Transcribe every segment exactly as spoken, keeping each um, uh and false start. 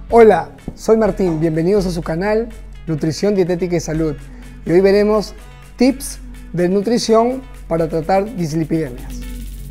Hola, soy Martín, bienvenidos a su canal Nutrición, Dietética y Salud. Y hoy veremos tips de nutrición para tratar dislipidemias.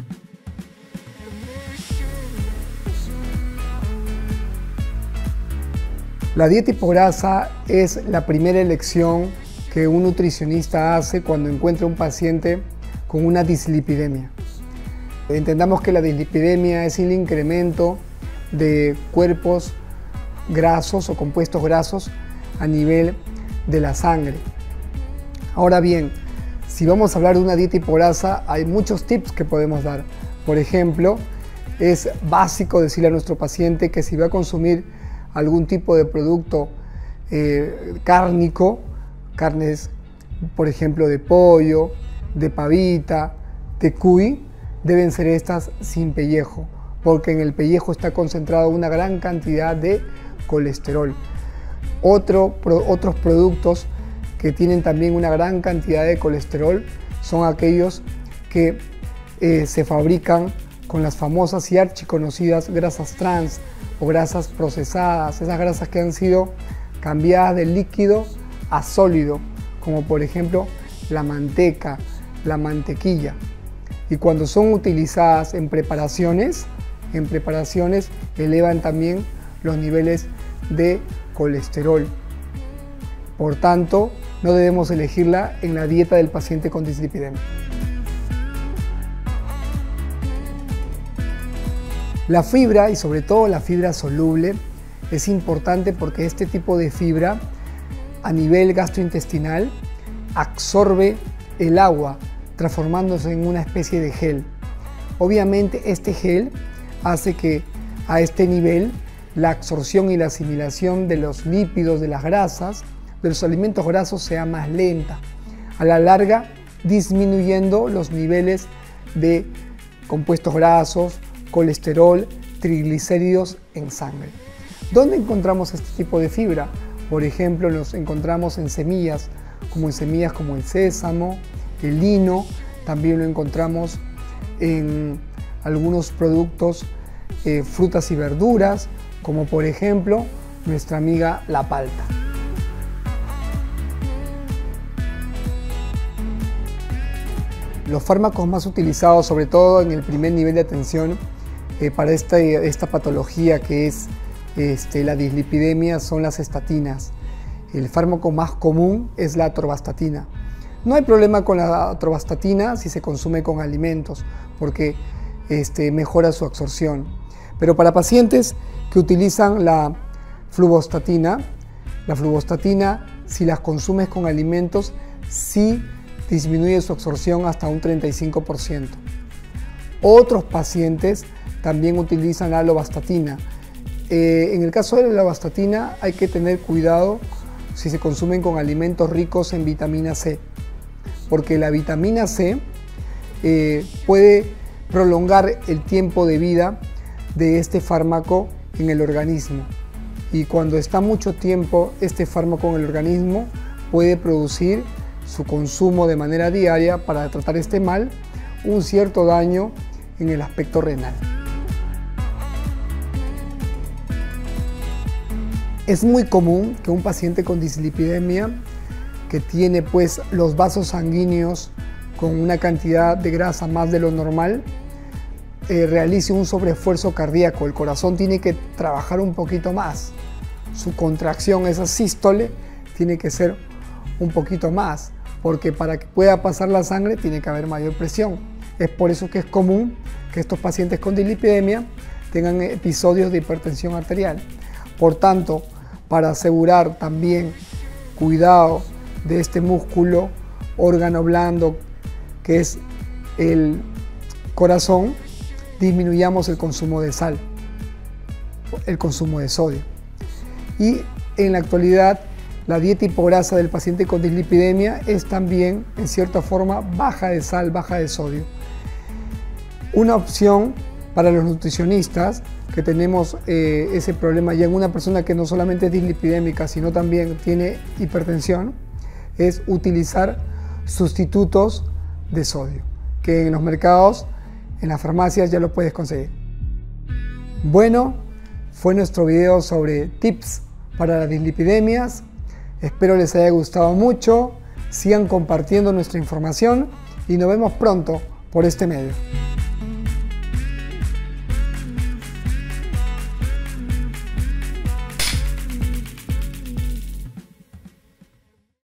La dieta hipograsa es la primera elección que un nutricionista hace cuando encuentra un paciente con una dislipidemia. Entendamos que la dislipidemia es el incremento de cuerpos grasos o compuestos grasos a nivel de la sangre. Ahora bien, si vamos a hablar de una dieta hipograsa, hay muchos tips que podemos dar. Por ejemplo, es básico decirle a nuestro paciente que si va a consumir algún tipo de producto eh, cárnico, carnes, por ejemplo, de pollo, de pavita, de cuy, deben ser estas sin pellejo, porque en el pellejo está concentrado una gran cantidad de colesterol. Otro, pro, otros productos que tienen también una gran cantidad de colesterol son aquellos que eh, se fabrican con las famosas y archiconocidas grasas trans o grasas procesadas, esas grasas que han sido cambiadas de líquido a sólido, como por ejemplo la manteca, la mantequilla. Y cuando son utilizadas en preparaciones, en preparaciones elevan también los niveles de colesterol. Por tanto, no debemos elegirla en la dieta del paciente con dislipidemia. La fibra, y sobre todo la fibra soluble, es importante porque este tipo de fibra a nivel gastrointestinal absorbe el agua, transformándose en una especie de gel. Obviamente este gel hace que a este nivel la absorción y la asimilación de los lípidos, de las grasas, de los alimentos grasos sea más lenta. A la larga, disminuyendo los niveles de compuestos grasos, colesterol, triglicéridos en sangre. ¿Dónde encontramos este tipo de fibra? Por ejemplo, los encontramos en semillas, como en semillas como el sésamo, el lino, también lo encontramos en algunos productos, eh, frutas y verduras, como por ejemplo nuestra amiga la palta. Los fármacos más utilizados, sobre todo en el primer nivel de atención eh, para esta, esta patología que es este, la dislipidemia, son las estatinas. El fármaco más común es la atorvastatina. No hay problema con la atorvastatina si se consume con alimentos, porque este, mejora su absorción. Pero para pacientes que utilizan la fluvostatina, la fluvostatina, si las consumes con alimentos, sí disminuye su absorción hasta un treinta y cinco por ciento. Otros pacientes también utilizan la lovastatina. Eh, en el caso de la lovastatina hay que tener cuidado si se consumen con alimentos ricos en vitamina C, porque la vitamina C eh, puede prolongar el tiempo de vida de este fármaco en el organismo, y cuando está mucho tiempo este fármaco en el organismo puede producir su consumo de manera diaria para tratar este mal un cierto daño en el aspecto renal. Es muy común que un paciente con dislipidemia que tiene pues los vasos sanguíneos con una cantidad de grasa más de lo normal eh, realice un sobreesfuerzo cardíaco. El corazón tiene que trabajar un poquito más, su contracción, esa sístole, tiene que ser un poquito más, porque para que pueda pasar la sangre tiene que haber mayor presión. Es por eso que es común que estos pacientes con dislipidemia tengan episodios de hipertensión arterial. Por tanto, para asegurar también cuidado de este músculo, órgano blando que es el corazón, disminuyamos el consumo de sal, el consumo de sodio. Y en la actualidad, la dieta hipograsa del paciente con dislipidemia es también, en cierta forma, baja de sal, baja de sodio. Una opción para los nutricionistas que tenemos eh, ese problema ya en una persona que no solamente es dislipidémica, sino también tiene hipertensión, es utilizar sustitutos de sodio, que en los mercados, en las farmacias ya lo puedes conseguir. Bueno, fue nuestro video sobre tips para las dislipidemias. Espero les haya gustado mucho, sigan compartiendo nuestra información y nos vemos pronto por este medio.